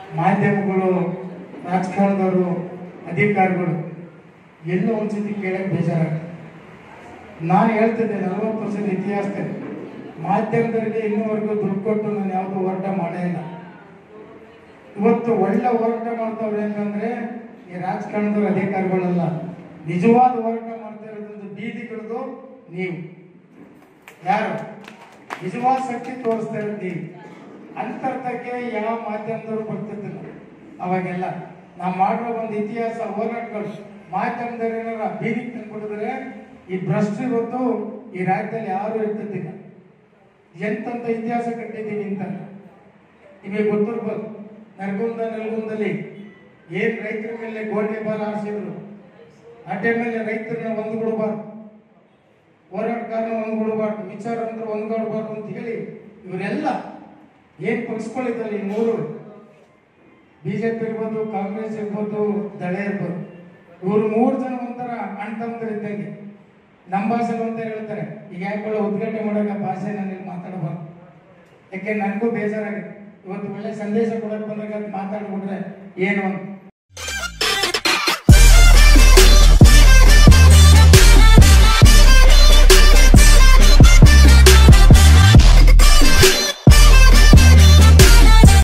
ಮಾಧ್ಯಮಗಳು, ರಾಜಕಾರಣದವರು, ಅಧಿಕಾರಿಗಳು ಎಲ್ಲೋ ಒಂದ್ಸತಿ ಕೇಳಕ್ಕೆ ಬೇಜಾರಾಗ್ತದೆ. ನಾನು ಹೇಳ್ತಿದ್ದೆ 40 ವರ್ಷದ ಇತಿಹಾಸದಲ್ಲಿ ಮಾಧ್ಯಮದವರಿಗೆ ಇನ್ನೂವರೆಗೂ ದುಡ್ಡು ಕೊಟ್ಟು ನಾನು ಯಾವುದೂ ಹೋರಾಟ ಮಾಡೇ ಇಲ್ಲ. ಇವತ್ತು ಒಳ್ಳೆ ಹೋರಾಟ ಮಾಡ್ತಾವ್ರೆ ಅಂತಂದ್ರೆ ಈ ರಾಜಕಾರಣದವ್ರ ಅಧಿಕಾರಿಗಳಲ್ಲ, ನಿಜವಾದ ಹೋರಾಟ ಮಾಡ್ತಾ ಇರೋದು ಬೀದಿಗಳದು ನೀವು. ಯಾರು ನಿಜವಾದ ಶಕ್ತಿ ತೋರಿಸ್ತಾ ಇರೋದು ನೀವು. ಅಂತರ್ಥಕ್ಕೆ ಯಾವ ಮಾಧ್ಯಮದವರು ಬರ್ತಿದ್ದಿಲ್ಲ. ಅವಾಗೆಲ್ಲ ನಾವು ಮಾಡಿರೋ ಒಂದು ಇತಿಹಾಸ ಹೋರಾಟಗಳು ಮಾಧ್ಯಮದವ್ರು ಏನಾರ ಬೀದಿಗೆ ತಂದ್ಬಿಟ್ಟಿದ್ರೆ ಈ ಭ್ರಷ್ಟ್ ಇವತ್ತು ಈ ರಾಜ್ಯದಲ್ಲಿ ಯಾರು ಇರ್ತಿದ್ದಿಲ್ಲ. ಎಂತಂತ ಇತಿಹಾಸ ಕಟ್ಟಿದ್ದೀವಿ ಅಂತ ನಿಮಗೆ ಗೊತ್ತಿರ್ಬೋದು. ನಲ್ಗುಂದಲ್ಲಿ ಏನ್ ರೈತರ ಮೇಲೆ ಗೋಡೆ ಬಾರ ಹಾರಿಸಿದ್ರು, ಅಡ್ಡೆ ಮೇಲೆ ರೈತರನ್ನ ಒಂದುಗೂಡಬಾರ್ದು, ಹೋರಾಟಗಾರನ ಒಂದುಗೂಡಬಾರ್ದು, ವಿಚಾರವಂತರು ಒಂದುಗೂಡಬಾರ್ದು ಅಂತ ಹೇಳಿ ಇವರೆಲ್ಲ ಏನ್ ಪಕ್ಷಗಳಿದ್ದಾರೆ ಈ ಮೂರು, ಬಿಜೆಪಿ ಇರ್ಬೋದು, ಕಾಂಗ್ರೆಸ್ ಇರ್ಬೋದು, ದಳೆ ಇರ್ಬೋದು, ಇವರು 3 ಜನ ಒಂಥರ ಅಣ್ತಂದ್ರೆ ಇದ್ದಂಗೆ. ನಮ್ಮ ಭಾಷೆಗಳು ಅಂತ ಹೇಳ್ತಾರೆ. ಈಗ ಯಾಕೆ ಉದ್ಘಾಟನೆ ಮಾಡೋ ಭಾಷೆ ನಾನು ಮಾತಾಡಬಾರ್ದು, ಯಾಕೆ ನನಗೂ ಬೇಜಾರಾಗಿದೆ. ಇವತ್ತು ಒಳ್ಳೆ ಸಂದೇಶ ಕೊಡಕ್ಕೆ ಬಂದಾಗ ಮಾತಾಡ್ಬಿಟ್ರೆ ಏನು ಅಂತ